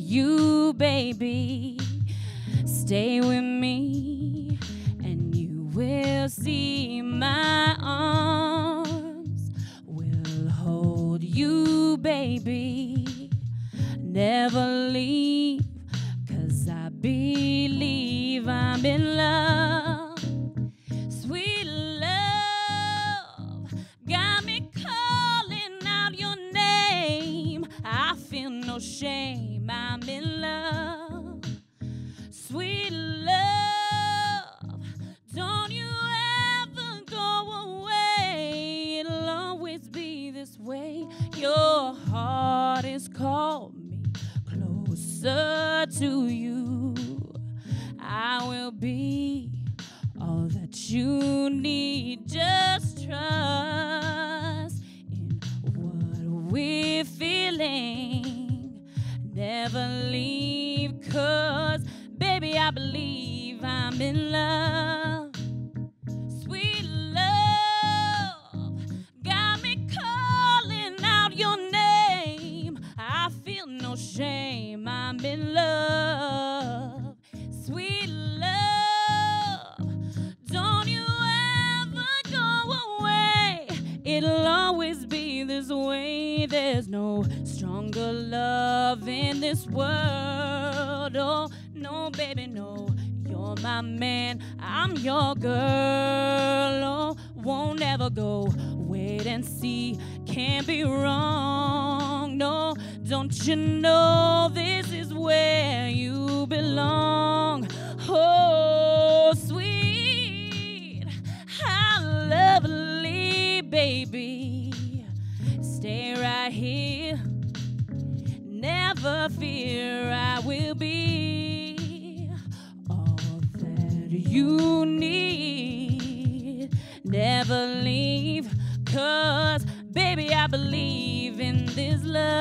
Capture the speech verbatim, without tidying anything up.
you, baby. Stay with me, and you will see my arms will hold you, baby. Never leave, 'cause I believe I'm in love. Sweet love got me calling out your name. I feel no shame, I'm in love. Sweet love, don't you ever go away. It'll always be this way. Your heart has called me closer to you. I will be all that you need. Just trust in what we're feeling. Never leave, 'cause baby, I believe I'm in love. Sweet love got me calling out your name. I feel no shame, I'm in love. Sweet love, don't you ever go away. It'll always be this way. There's no stronger love in this world. Oh, no, baby, no. You're my man, I'm your girl. Oh, won't ever go. Wait and see, can't be wrong. No, don't you know this is where you belong? Oh, sweet, how lovely, baby. Stay right here. Never fear, I will be all that you need. Never leave, 'cause baby, I believe in this love.